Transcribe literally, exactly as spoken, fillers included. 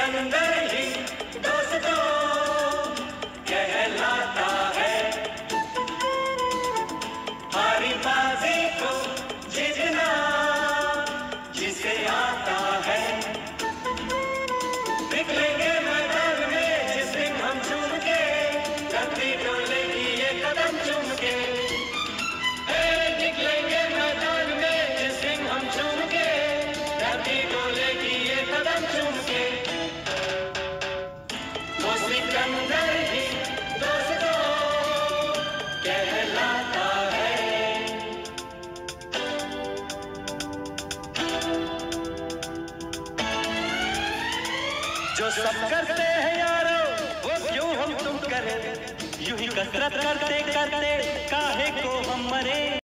सिकंदर ही दोस्तों कहलाता है। हारी बाजी को जीतना जिसे आता है। निकलेंगे मैदान में जिस दिन हम चूम के, धरती डोलेगी ये कदम चूम के। निकलेंगे मैदान में जिस दिन हम चूम के, धरती डोलेगी ये कदम चूम के। वो सिकंदर ही दोस्तों कहलाता है। जो सब करते हैं यारो वो क्यों हम तुम करें, यूं ही कसरत करते करते काहे को हम मरे।